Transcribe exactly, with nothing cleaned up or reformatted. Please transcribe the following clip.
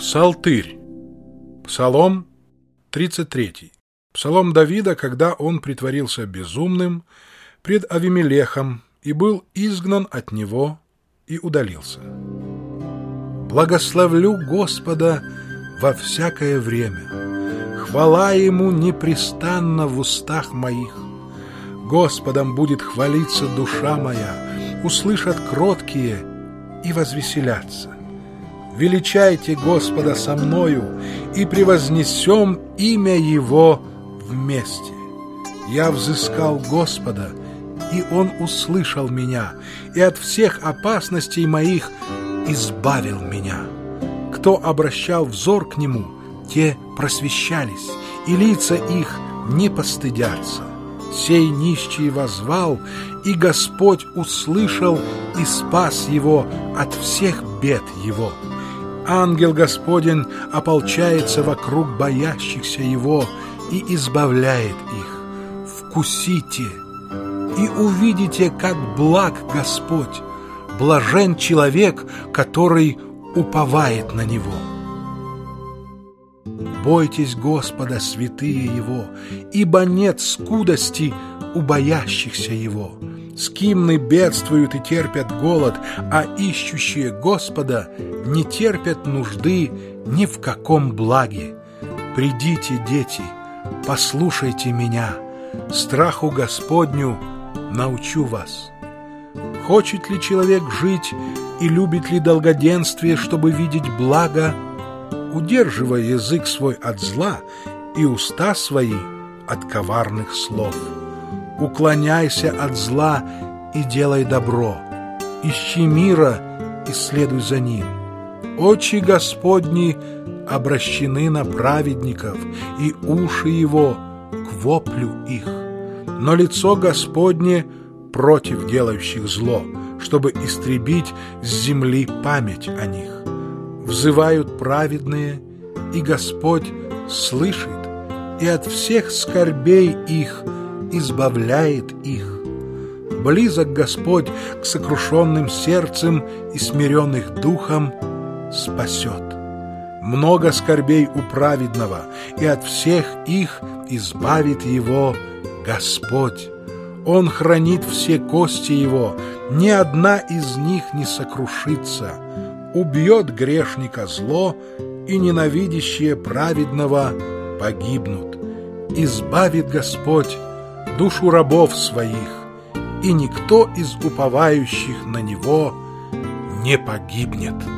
Псалтырь. Псалом тридцать третий. Псалом Давида, когда он притворился безумным пред Авимелехом и был изгнан от него и удалился. Благословлю Господа во всякое время. Хвала Ему непрестанно в устах моих. Господом будет хвалиться душа моя, услышат кроткие и возвеселятся. Величайте Господа со мною, и превознесем имя Его вместе. Я взыскал Господа, и Он услышал меня, и от всех опасностей моих избавил меня. Кто обращал взор к Нему, те просвещались, и лица их не постыдятся. Сей нищий воззвал, и Господь услышал и спас его от всех бед его. Ангел Господень ополчается вокруг боящихся Его и избавляет их. Вкусите и увидите, как благ Господь, блажен человек, который уповает на Него. Бойтесь Господа, святые Его, ибо нет скудости у боящихся Его. Скимны бедствуют и терпят голод, а ищущие Господа не терпят нужды ни в каком благе. Придите, дети, послушайте меня, страху Господню научу вас. Хочет ли человек жить и любит ли долгоденствие, чтобы видеть благо? Удерживай язык свой от зла и уста свои от коварных слов. Уклоняйся от зла и делай добро. Ищи мира и следуй за ним. Очи Господни обращены на праведников, и уши Его к воплю их. Но лицо Господне против делающих зло, чтобы истребить с земли память о них. Взывают праведные, и Господь слышит, и от всех скорбей их избавляет их. Близок Господь к сокрушенным сердцем и смиренных духом спасет. Много скорбей у праведного, и от всех их избавит его Господь. Он хранит все кости его, ни одна из них не сокрушится. Убьет грешника зло, и ненавидящие праведного погибнут. Избавит Господь душу рабов своих, и никто из уповающих на Него не погибнет.